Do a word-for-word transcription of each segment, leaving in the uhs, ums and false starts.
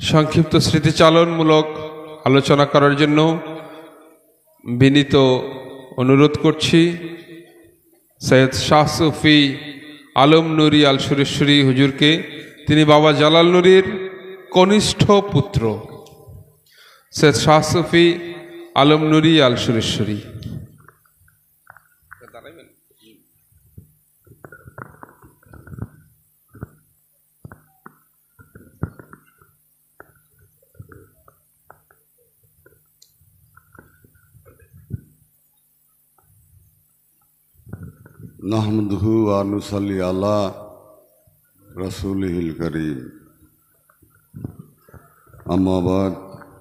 সংক্ষিপ্ত স্মৃতিচারণমূলক আলোচনা করার জন্য বিনীত অনুরোধ করছি সৈয়দ শাহ সুফি আলম নুরি আল সুরেশ্বরী হুজুরকে। তিনি বাবা জালাল নুরির কনিষ্ঠ পুত্র সৈয়দ শাহ সুফি আলম নুরি আল সুরেশ্বরী। নাহমাদুহু ওয়া নুসাল্লি আলা রাসূলিহিল কারীম। আম্মা বাদ।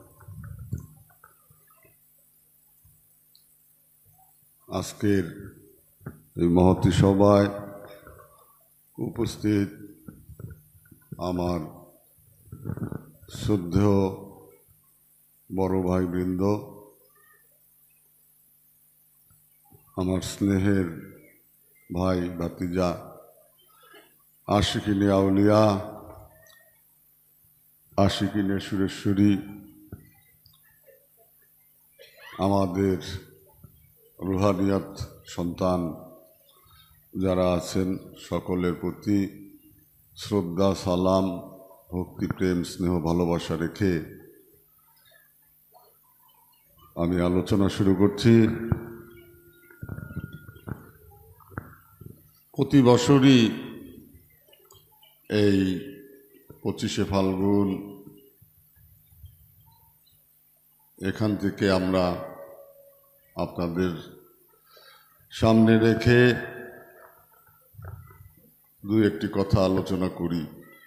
আজকের এই মহতী সভায় উপস্থিত আমার শ্রদ্ধেয় বড় ভাইবৃন্দ, আমার স্নেহের ভাই ভাতিজা, আশিকিনে আউলিয়া, আশিকিনে সুরেশ্বরী, আমাদের রুহানিয়াত সন্তান যারা আছেন, সকলের প্রতি শ্রদ্ধা, সালাম, ভক্তি, প্রেম, স্নেহ, ভালোবাসা রেখে আমি আলোচনা শুরু করছি। প্রতি বছরই এই পঁচিশে ফাল্গুন এখান থেকে আমরা আপনাদের সামনে রেখে দু একটি কথা আলোচনা করি।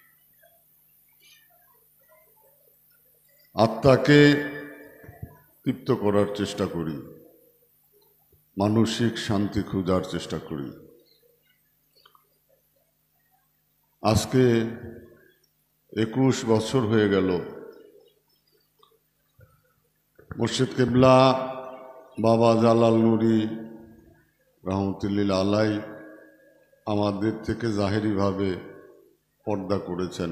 আত্মাকে তৃপ্ত করার চেষ্টা করি, মানসিক শান্তি খোঁজার চেষ্টা করি। আজকে একুশ বছর হয়ে গেল মুর্শিদ কেবলা বাবা জালাল নুরি রহমতুল্লাহ আলাই আমাদের থেকে জাহেরিভাবে পর্দা করেছেন।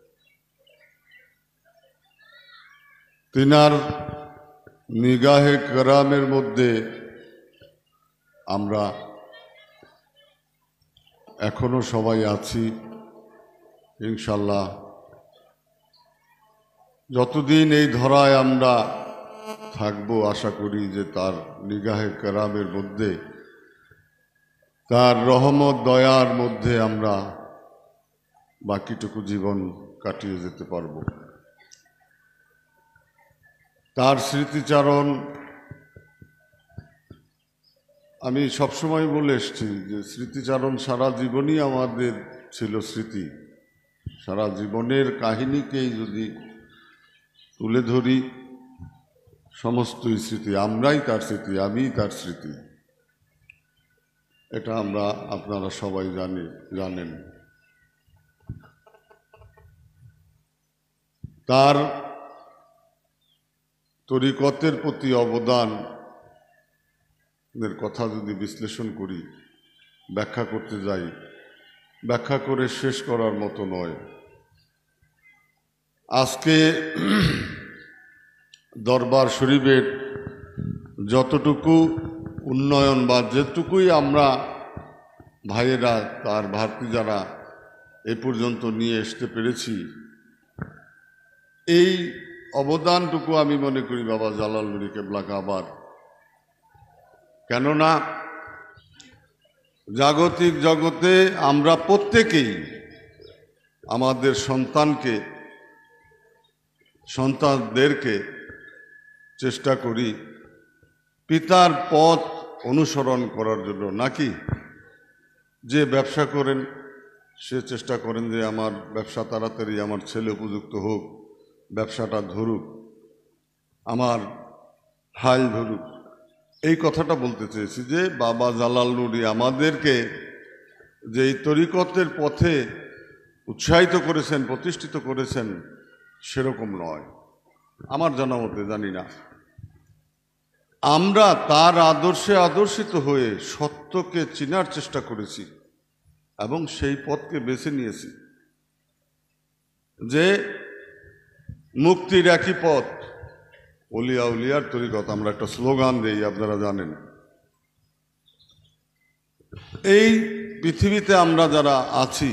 তিনার নিগাহে কেরামের মধ্যে আমরা এখনো সবাই আছি। ইনশাল্লাহ যতদিন এই ধরায় আমরা থাকবো, আশা করি যে তার নিগাহে কেরামের মধ্যে, তার রহমত দয়ার মধ্যে আমরা বাকিটুকু জীবন কাটিয়ে যেতে পারব। তার স্মৃতিচারণ আমি সবসময় বলে এসছি যে স্মৃতিচারণ সারা জীবনই আমাদের ছিল স্মৃতি। সারা জীবনের কাহিনীকেই যদি তুলে ধরি, সমস্তই স্মৃতি। আমরাই তার স্মৃতি, আমিই তার স্মৃতি। এটা আমরা আপনারা সবাই জানি জানেন। তার তরিকতের প্রতি অবদানের কথা যদি বিশ্লেষণ করি, ব্যাখ্যা করতে যাই, ব্যাখ্যা করে শেষ করার মতো নয়। আজকে দরবার শরীফের যতটুকু উন্নয়ন বা যেটুকুই আমরা ভাইয়েরা, তার ভাতিজারা এ পর্যন্ত নিয়ে আসতে পেরেছি, এই অবদানটুকু আমি মনে করি বাবা জালাল নুরি কেবলা কাবার। কেননা জাগতিক জগতে আমরা প্রত্যেকেই আমাদের সন্তানকে, সন্তানদেরকে চেষ্টা করি পিতার পথ অনুসরণ করার জন্য। নাকি যে ব্যবসা করেন সে চেষ্টা করেন যে আমার ব্যবসা তাড়াতাড়ি আমার ছেলে উপযুক্ত হোক, ব্যবসাটা ধরুক, আমার হাল ধরুক। এই কথাটা বলতে চেয়েছি যে বাবা জালাল নুরি আমাদেরকে যে এই তরিকতের পথে উৎসাহিত করেছেন, প্রতিষ্ঠিত করেছেন, সেরকম নয় আমার জানা মতে, জানি না। আমরা তার আদর্শে আদর্শিত হয়ে সত্যকে চিনার চেষ্টা করেছি এবং সেই পথকে বেছে নিয়েছি। যে মুক্তির একই পথ, অলিয়া উলিয়ার তরিকত। আমরা একটা স্লোগান দেই, আপনারা জানেন। এই পৃথিবীতে আমরা যারা আছি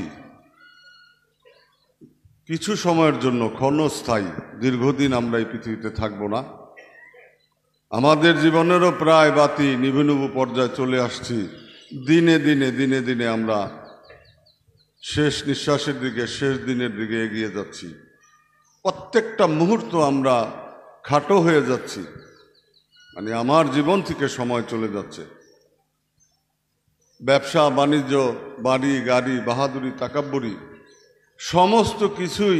কিছু সময়ের জন্য, ক্ষণস্থায়ী, দীর্ঘদিন আমরা এই পৃথিবীতে থাকবো না। আমাদের জীবনেরও প্রায় বাতি নিভু নিভু পর্যায়ে চলে আসছি। দিনে দিনে দিনে দিনে আমরা শেষ নিঃশ্বাসের দিকে, শেষ দিনের দিকে এগিয়ে যাচ্ছি। প্রত্যেকটা মুহূর্ত আমরা খাটো হয়ে যাচ্ছি, মানে আমার জীবন থেকে সময় চলে যাচ্ছে। ব্যবসা বাণিজ্য, বাড়ি গাড়ি, বাহাদুরি, তাকাব্বুরি, সমস্ত কিছুই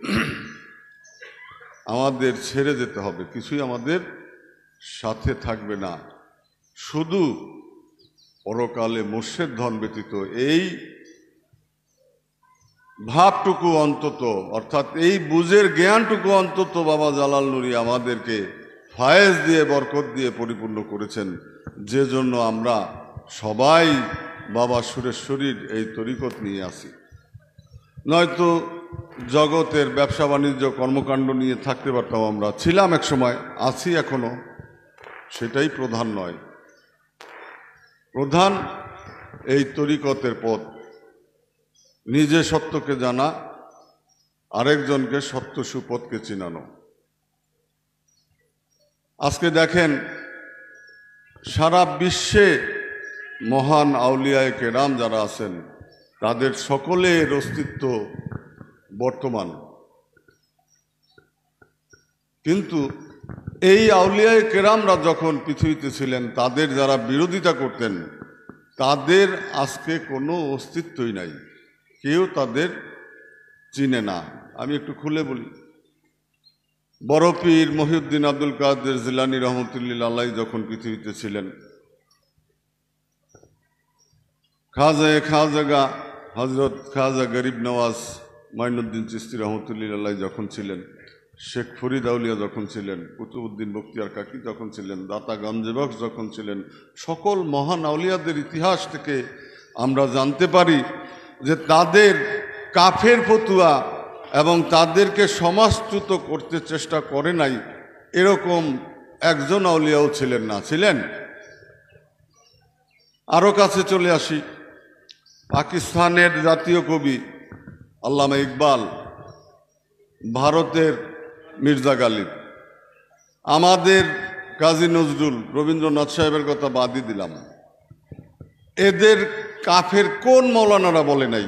আমাদের ছেড়ে যেতে হবে, কিছুই আমাদের সাথে থাকবে না। শুধু পরকালে মোর্শেদ ধন ব্যতীত এই ভাবটুকু অন্তত, অর্থাৎ এই বুঝের জ্ঞানটুকু অন্তত বাবা জালাল নুরি আমাদেরকে ফায়েজ দিয়ে, বরকত দিয়ে পরিপূর্ণ করেছেন, যে জন্য আমরা সবাই বাবা সুরেশ্বরীর এই তরিকত নিয়ে আসি। নয়তো জগতের ব্যবসা বাণিজ্য কর্মকাণ্ড নিয়ে থাকতে পারতাম। আমরা ছিলাম এক সময়, আছি এখনো, সেটাই প্রধান নয়। প্রধান এই তরিকতের পথ, নিজে সত্যকে জানা, আরেকজনকে সত্য সুপথকে চিনানো। আজকে দেখেন সারা বিশ্বে মহান আউলিয়ায়ে কেরাম যারা আছেন তাদের সকলের অস্তিত্ব বর্তমান, কিন্তু এই আউলিয়ায়ে কেরামরা যখন পৃথিবীতে ছিলেন তাদের যারা বিরোধিতা করতেন তাদের আজকে কোনো অস্তিত্বই নাই, কেউ তাদের চিনে না। আমি একটু খুলে বলি, বড় পীর মহিউদ্দিন আব্দুল কাদের জিলানী রহমতুল্লাহ আলাইহি যখন পৃথিবীতে ছিলেন, খাজা খাজাগা হজরত খাজা গরিব নওয়াজ মাইনুদ্দিন চিশতি রহমতুল্লাহ আলাইহি যখন ছিলেন, শেখ ফরিদ আউলিয়া যখন ছিলেন, কুতুবউদ্দিন বখতিয়ার কাকি যখন ছিলেন, দাতা গঞ্জবক্স যখন ছিলেন, সকল মহান আউলিয়াদের ইতিহাস থেকে আমরা জানতে পারি যে তাদের কাফের ফতুয়া এবং তাদেরকে সমাজচ্যুত করতে চেষ্টা করে নাই এরকম একজন আউলিয়াও ছিলেন না, ছিলেন। আরও কাছে চলে আসি, পাকিস্তানের জাতীয় কবি আল্লামা ইকবাল, ভারতের মির্জা গালিব, আমাদের কাজী নজরুল, রবীন্দ্রনাথ সাহেবের কথা বাদই দিলাম, এদের কাফের কোন মৌলানারা বলে নাই?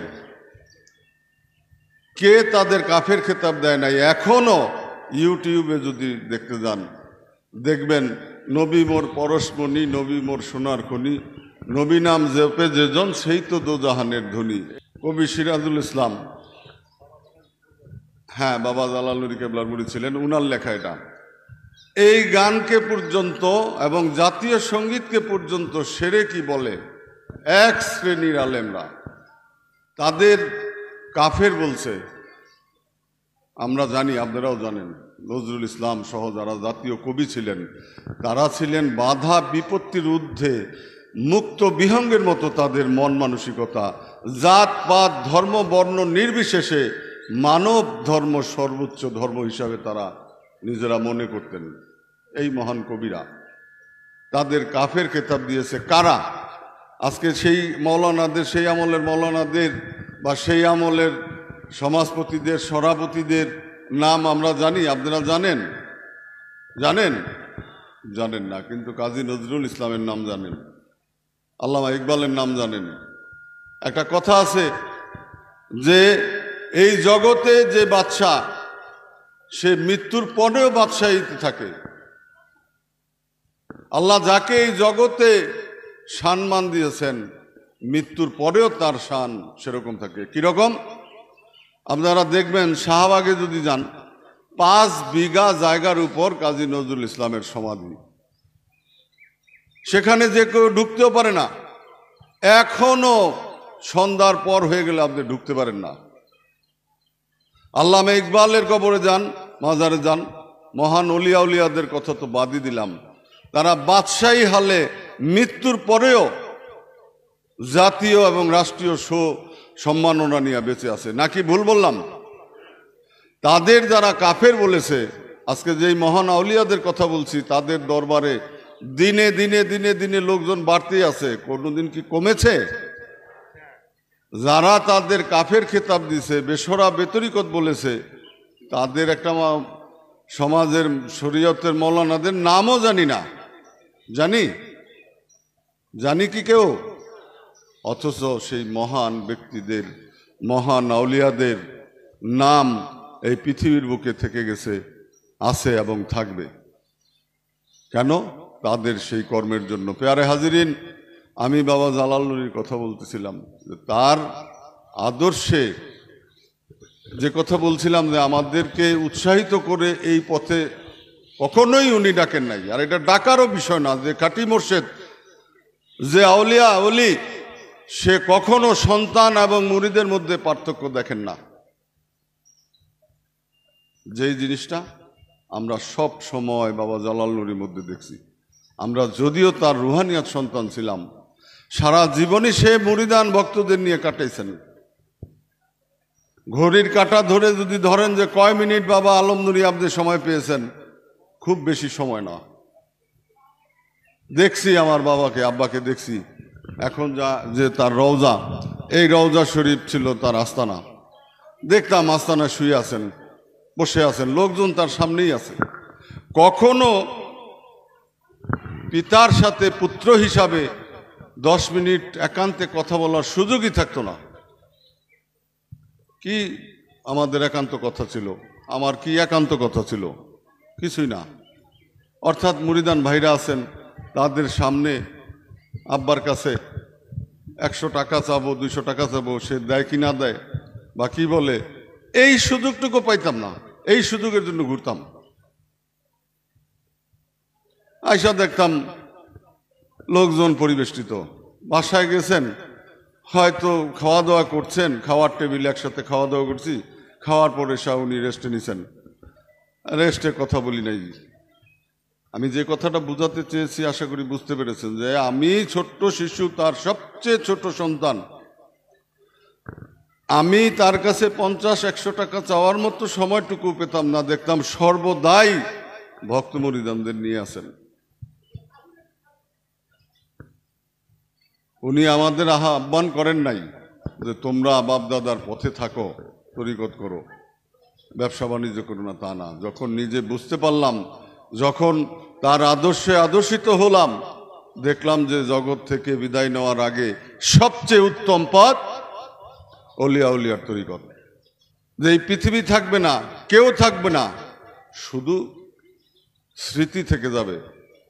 কে তাদের কাফের খেতাব দেয় নাই? এখনো ইউটিউবে যদি দেখতে যান দেখবেন নবী মোর পরশমণি, নবী মোর সোনার খনি, নবী নাম জপে যেজন সেই তো দোজাহানের ধ্বনি। কবি সিরাজুল ইসলাম, হ্যাঁ বাবা জালাল নুরি কেবলার মুড়ি ছিলেন, উনার লেখা এটা। এই গানকে পর্যন্ত এবং জাতীয় সঙ্গীতকে পর্যন্ত সেরে কি বলে এক শ্রেণীর আলেমরা, তাদের কাফের বলছে। আমরা জানি, আপনারাও জানেন, নজরুল ইসলাম সহ যারা জাতীয় কবি ছিলেন তারা ছিলেন বাধা বিপত্তির ঊর্ধ্বে, মুক্ত বিহঙ্গের মতো তাদের মন মানসিকতা। জাত পাত ধর্ম বর্ণ নির্বিশেষে মানব ধর্ম সর্বোচ্চ ধর্ম হিসাবে তারা নিজেরা মনে করতেন। এই মহান কবিরা তাদের কাফের খেতাব দিয়েছে কারা? আজকে সেই মৌলানাদের, সেই আমলের মৌলানাদের বা সেই আমলের সমাজপতিদের, সভাপতিদের নাম আমরা জানি, আপনারা জানেন? জানেন? জানেন না, কিন্তু কাজী নজরুল ইসলামের নাম জানেন, আল্লামা ইকবালের নাম জানেন। একটা কথা আছে যে এই জগতে যে বাদশাহ সে মৃত্যুর পরেও বাদশাহীতে থাকে। আল্লাহ যাকে এই জগতে সম্মান দিয়েছেন মৃত্যুর পরেও তার শান সেরকম থাকে। কিরকম? আপনারা দেখবেন শাহবাগে যদি যান, পাঁচ বিঘা জায়গার উপর কাজী নজরুল ইসলামের সমাধি, সেখানে যে কেউ ঢুকতেও পারে না। এখনো সন্ধ্যার পর হয়ে গেলে আপনি ঢুকতে পারেন না। আল্লামা ইকবালের কবরে যান, মাজারে যান, মহান অলিয়া উলিয়াদের কথা তো বাদই দিলাম, তারা বাদশাহী হালে মৃত্যুর পরেও জাতীয় এবং রাষ্ট্রীয় শো সম্মাননা নিয়ে বেঁচে আছে। নাকি ভুল বললাম? তাদের যারা কাফের বলেছে, আজকে যেই মহান আউলিয়াদের কথা বলছি, তাদের দরবারে দিনে দিনে দিনে দিনে লোকজন বাড়তেই আছে, কোনোদিন কি কমেছে? যারা তাদের কাফের খেতাব দিছে, বেসরা বেতরিকত বলেছে, তাদের একটা সমাজের শরীয়তের মৌলানাদের নামও জানি না। জানি জানি কি কেউ? অথচ সেই মহান ব্যক্তিদের, মহান আউলিয়াদের নাম এই পৃথিবীর বুকে থেকে গেছে, আছে এবং থাকবে। কেন? তাদের সেই কর্মের জন্য। পেয়ারে হাজিরিন, আমি বাবা জালাল নুরির কথা বলতেছিলাম, তার আদর্শে যে কথা বলছিলাম, যে আমাদেরকে উৎসাহিত করে এই পথে কখনোই উনি ডাকেন নাই। আর এটা ডাকারও বিষয় না, যে কাটি মোর্শেদ, যে আউলিয়া ওলি, সে কখনো সন্তান এবং মুরিদের মধ্যে পার্থক্য দেখেন না। যেই জিনিসটা আমরা সব সময় বাবা জালাল নুরির মধ্যে দেখছি। আমরা যদিও তার রুহানিয়াত সন্তান ছিলাম, সারা জীবনই সে মুরিদান ভক্তদের নিয়ে কাটাইছেন। ঘড়ির কাঁটা ধরে যদি ধরেন যে কয় মিনিট বাবা আলম নুরি আপনি সময় পেয়েছেন, খুব বেশি সময় না। দেখছি আমার বাবাকে, আব্বাকে দেখছি, এখন যা যে তার রওজা, এই রওজা শরীফ ছিল তার আস্তানা। দেখতাম আস্তানা শুয়ে আছেন, বসে আছেন, লোকজন তার সামনেই আছে। কখনো পিতার সাথে পুত্র হিসাবে দশ মিনিট একান্তে কথা বলার সুযোগই থাকতো না। কি আমাদের একান্ত কথা ছিল? আমার কি একান্ত কথা ছিল? কিছুই না। অর্থাৎ মুরিদান ভাইরা আছেন, তাদের সামনে আব্বার কাছে একশো টাকা চাবো, দুইশো টাকা চাবো, সে দেয় কি না দেয় বা কি বলে, এই সুযোগটুকু পাইতাম না। এই সুযোগের জন্য ঘুরতাম। আইসা দেখতাম লোকজন পরিবেষ্টিত, বাসায় গেছেন, হয়তো খাওয়া দাওয়া করছেন, খাওয়ার টেবিলে একসাথে খাওয়া দাওয়া করছি, খাওয়ার পরে সা উনি রেস্টে নিছেন। রেস্টে কথা বলি নাই। আমি যে কথাটা বুঝাতে চেয়েছি আশা করি বুঝতে পেরেছেন, যে আমি ছোট্ট শিশু, তার সবচেয়ে ছোট সন্তান, আমি তার কাছে পঞ্চাশ একশো টাকা চাওয়ার মতো সময়টুকু পেতাম না। দেখতাম সর্বদাই ভক্ত মুরিদানদের নিয়ে আসেন। উনি আমাদের আহা আহ্বান করেন নাই যে তোমরা বাপ দাদার পথে থাকো, তরিকত করো, ব্যবসা বাণিজ্য করো না, তা না। যখন নিজে বুঝতে পারলাম, যখন তার আদর্শে আদর্শিত হলাম, দেখলাম যে জগৎ থেকে বিদায় নেওয়ার আগে সবচেয়ে উত্তম পথ অলিয়া উলিয়ার তরিকত। যে এই পৃথিবী থাকবে না, কেউ থাকবে না, শুধু স্মৃতি থেকে যাবে।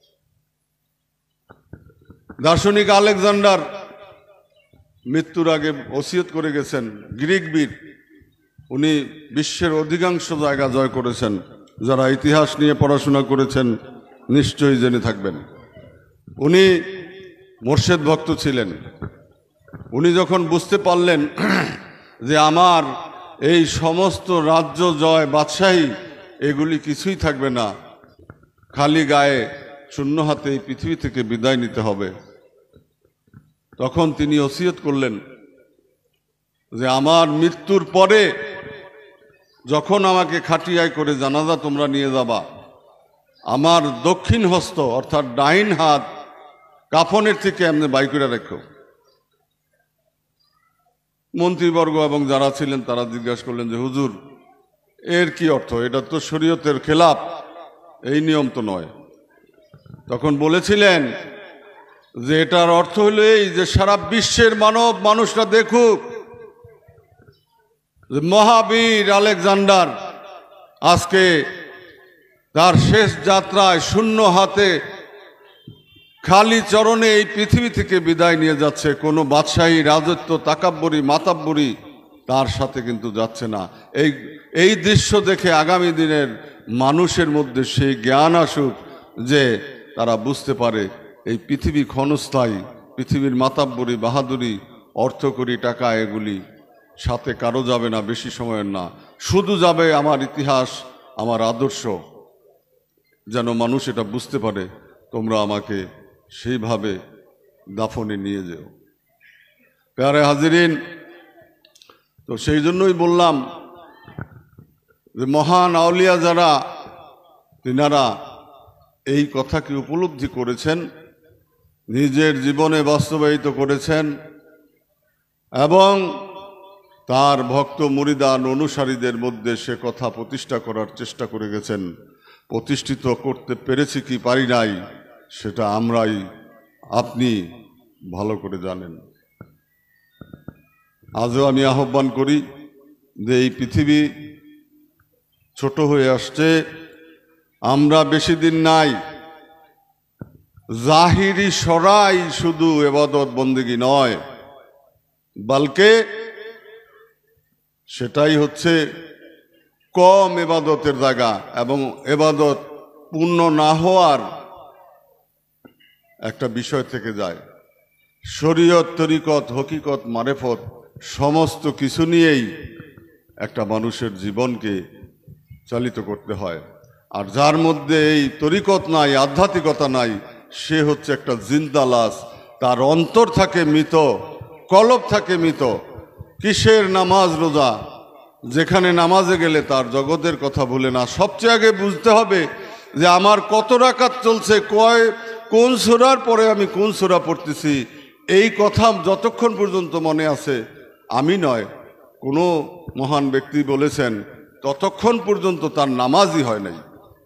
দার্শনিক আলেকজান্ডার মৃত্যুর আগে ওসিয়ত করে গেছেন, গ্রিক বীর, উনি বিশ্বের অধিকাংশ জায়গা জয় করেছেন। যারা ইতিহাস নিয়ে পড়াশোনা করেছেন নিশ্চয়ই জেনে থাকবেন। উনি মোর্শেদ ভক্ত ছিলেন। উনি যখন বুঝতে পারলেন যে আমার এই সমস্ত রাজ্য জয়, বাদশাহী, এগুলি কিছুই থাকবে না, খালি গায়ে শূন্য হাতে এই পৃথিবী থেকে বিদায় নিতে হবে, তখন তিনি ওসিয়ত করলেন যে আমার মৃত্যুর পরে যখন আমাকে খাটিয়ায় করে জানাজা তোমরা নিয়ে যাবা, আমার দক্ষিণ হস্ত অর্থাৎ ডাইন হাত কাফনের থেকে এমনি বাই করে রেখো। মন্ত্রীবর্গ এবং যারা ছিলেন তারা জিজ্ঞাসা করলেন যে হুজুর, এর কি অর্থ? এটা তো শরীয়তের খেলাফ, এই নিয়ম তো নয়। তখন বলেছিলেন যে এটার অর্থ হলো এই যে সারা বিশ্বের মানব মানুষরা দেখুক যে মহাবীর আলেকজান্ডার আজকে তার শেষ যাত্রায় শূন্য হাতে খালি চরণে এই পৃথিবী থেকে বিদায় নিয়ে যাচ্ছে। কোনো বাদশাহী, রাজত্ব, তাকাব্বরি, মাতাব্বরি তার সাথে কিন্তু যাচ্ছে না। এই এই দৃশ্য দেখে আগামী দিনের মানুষের মধ্যে সেই জ্ঞান আসুক যে তারা বুঝতে পারে এই পৃথিবী ক্ষণস্থায়ী। পৃথিবীর মাতাব্বরি, বাহাদুরি, অর্থকরী, টাকা, এগুলি সাথে কারো যাবে না, বেশি সময়ের না। শুধু যাবে আমার ইতিহাস, আমার আদর্শ। যেন মানুষ এটা বুঝতে পারে, তোমরা আমাকে সেইভাবে দাফনে নিয়ে যেও। প্যারে হাজিরিন, তো সেই জন্যই বললাম যে মহান আউলিয়া যারা, তিনারা এই কথাকে উপলব্ধি করেছেন, নিজের জীবনে বাস্তবায়িত করেছেন এবং তার ভক্ত মুরিদান অনুসারীদের মধ্যে সে কথা প্রতিষ্ঠা করার চেষ্টা করে গেছেন। প্রতিষ্ঠিত করতে পেরেছি কি পারি নাই, সেটা আমরাই, আপনি ভালো করে জানেন। আজও আমি আহ্বান করি যে এই পৃথিবী ছোট হয়ে আসছে, আমরা বেশি দিন নাই। জাহিরি সরাই শুধু ইবাদত বন্দেগী নয়, বলকে সেটাই হচ্ছে কম ইবাদতের জায়গা এবং ইবাদত পূর্ণ না হওয়ার একটা বিষয় থেকে যায়। শরীয়ত, তরিকত, হকিকত, মারেফত সমস্ত কিছু নিয়েই একটা মানুষের জীবনকে চালিত করতে হয়। আর যার মধ্যে এই তরিকত নাই, আধ্যাত্মিকতা নাই, সে হচ্ছে একটা জিন্দা লাশ। তার অন্তর থাকে মৃত, কলব থাকে মৃত। কিসের নামাজ রোজা, যেখানে নামাজে গেলে তার জগতের কথা ভুলে না। সবচেয়ে আগে বুঝতে হবে যে আমার কত রাকাত চলছে, কয় কোন সূরার পরে আমি কোন সূরা পড়তেছি, এই কথা যতক্ষণ পর্যন্ত মনে আছে, আমি নয় কোনো মহান ব্যক্তি বলেছেন, ততক্ষণ পর্যন্ত তার নামাজই হয় নাই।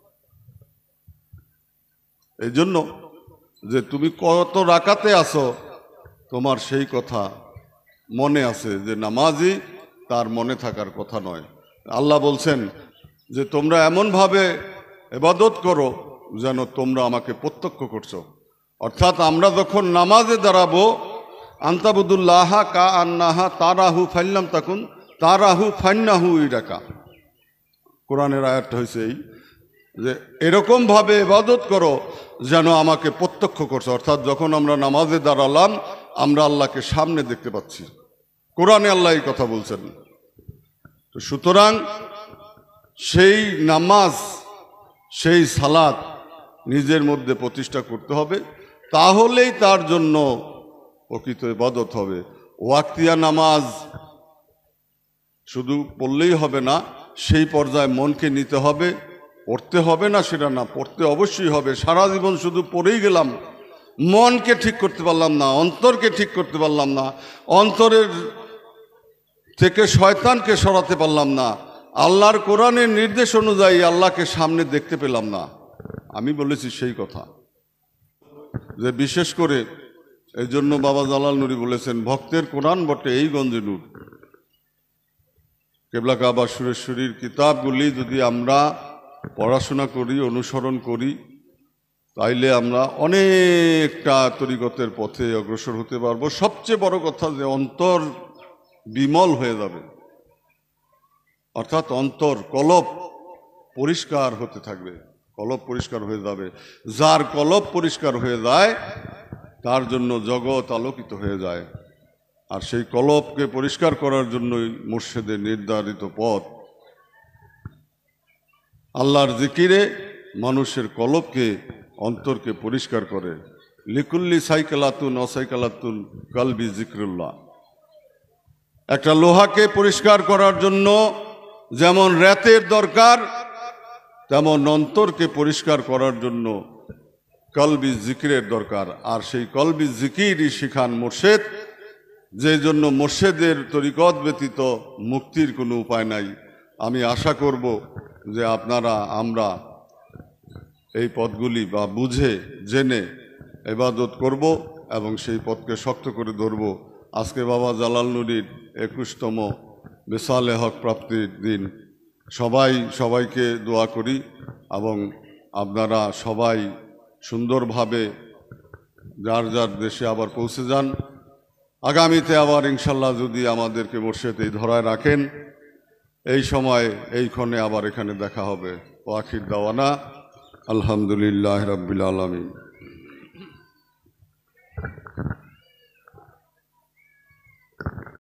এই জন্য যে তুমি কত রাকাতে আসো, তোমার সেই কথা মনে আছে, যে নামাজই তার মনে থাকার কথা নয়। আল্লাহ বলছেন যে তোমরা এমনভাবে ইবাদত করো যেন তোমরা আমাকে প্রত্যক্ষ করছো। অর্থাৎ আমরা যখন নামাজে দাঁড়াবো, আন্তাবুদুল্লাহ কা আন্নাহা তারাহু ফাইল্লাম তাকুন তারাহু ফান্নাহু ইরাকা, কোরআনের আয়াতটা হয়েছে এই যে এরকমভাবে ইবাদত করো যেন আমাকে প্রত্যক্ষ করছো। অর্থাৎ যখন আমরা নামাজে দাঁড়ালাম, আমরা আল্লাহকে সামনে দেখতে পাচ্ছি। কোরআনে আল্লাহ এই কথা বলছেন। তো সুতরাং সেই নামাজ, সেই সালাত নিজের মধ্যে প্রতিষ্ঠা করতে হবে, তাহলেই তার জন্য প্রকৃত ইবাদত হবে। ওয়াক্তিয়া নামাজ শুধু পড়লেই হবে না, সেই পর্যায়ে মনকে নিতে হবে। পড়তে হবে না সেটা না, পড়তে অবশ্যই হবে। সারা জীবন শুধু পড়েই গেলাম, মনকে ঠিক করতে পারলাম না, অন্তরকে ঠিক করতে পারলাম না, অন্তরের থেকে শয়তানকে সরাতে পারলাম না, আল্লাহর কোরআনের নির্দেশ অনুযায়ী আল্লাহকে সামনে দেখতে পেলাম না। আমি বলেছি সেই কথা যে বিশেষ করে এই জন্য বাবা জালাল নুরি বলেছেন, ভক্তের কোরআন বটে এই গঞ্জে নূর। কেবলা কাবা সুরেশ্বরীর কিতাবগুলি যদি আমরা পড়াশোনা করি, অনুসরণ করি, তাইলে আমরা অনেকটা তরিকতের পথে অগ্রসর হতে পারবো। সবচেয়ে বড় কথা যে অন্তর বিমল হয়ে যাবে, অর্থাৎ অন্তর কলব পরিষ্কার হতে থাকবে, কলব পরিষ্কার হয়ে যাবে। যার কলব পরিষ্কার হয়ে যায় তার জন্য জগৎ আলোকিত হয়ে যায়। আর সেই কলবকে পরিষ্কার করার জন্যই মুর্শিদের নির্ধারিত পথ। আল্লাহর জিকিরে মানুষের কলবকে, অন্তরকে পরিষ্কার করে। লিকুল্লি সাইকেলাতুন অসাইকেলাতুন কালবি জিক্রুল্লাহ। একটা লোহাকে পরিষ্কার করার জন্য যেমন রেতের দরকার, তেমন অন্তরকে পরিষ্কার করার জন্য কলবি জিকিরের দরকার। আর সেই কলবি জিকিরই শিখান মুর্শিদ, যে জন্য মুর্শিদের তরিকত ব্যতীত মুক্তির কোনো উপায় নাই। আমি আশা করব যে আপনারা, আমরা এই পথগুলি বা বুঝে জেনে ইবাদত করব এবং সেই পথকে শক্ত করে ধরব। আজকে বাবা জালাল নুরির একুশতম বিসালে হক প্রাপ্তির দিন। সবাই সবাইকে দোয়া করি এবং আপনারা সবাই সুন্দরভাবে যার যার দেশে আবার পৌঁছে যান। আগামীতে আবার ইনশাল্লাহ যদি আমাদেরকে মুর্শিদ এই ধরায় রাখেন, এই সময় এইক্ষণে আবার এখানে দেখা হবে। ওয়াখির দাওয়ানা আলহামদুলিল্লাহ রাব্বিল আলামিন।